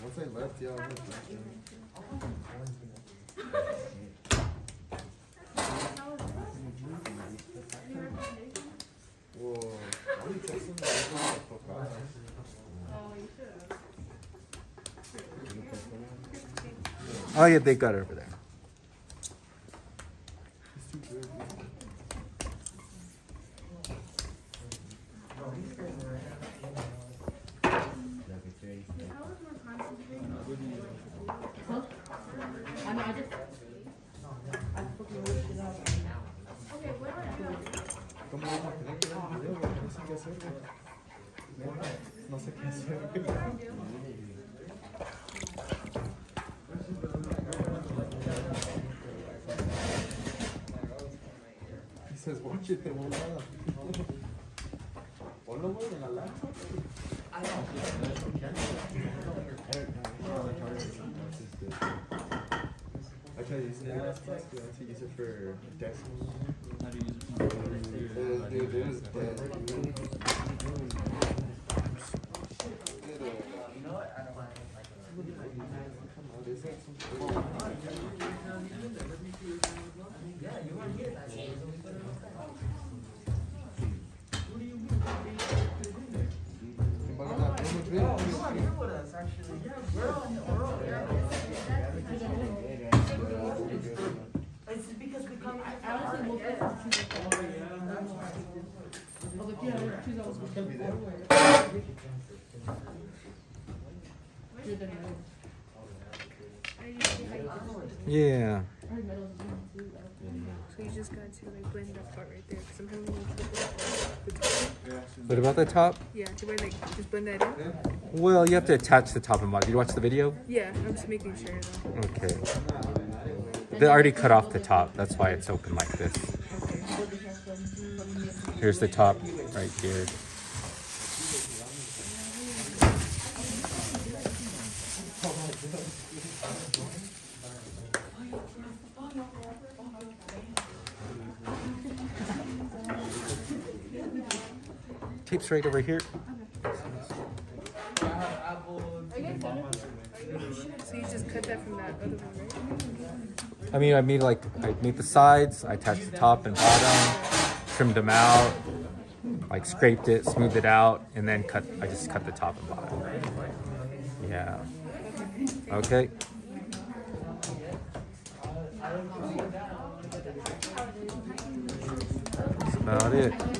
Once I left, yeah, I was like, whoa, why are you texting me? Oh yeah, they got it over there. No sé qué hacer. He says, watch it, te volada. Ponlo, güey, en la lancha. I tried using it last class, but I had to use it for decimals. How do you use it? Dude, it was dead. You know what? I don't mind. Yeah, you want to get that. Who do you mean? You are here with us, actually. Yeah, we're all here. It's because we come. I honestly will get Yeah. So you just got to like blend that part right there. Sometimes we need to the What about the top? yeah, do I like just blend that in? Well, you have to attach the top and bottom. Did you watch the video? Yeah, I'm just making sure though. Okay. They already cut off the top. That's why it's open like this. Here's the top right here. Tape's right over here. So you just cut that from that other one, right? I mean, I made the sides, I attached the top and bottom, trimmed them out, like scraped it, smoothed it out, and then I just cut the top and bottom. Yeah. Okay. That's about it.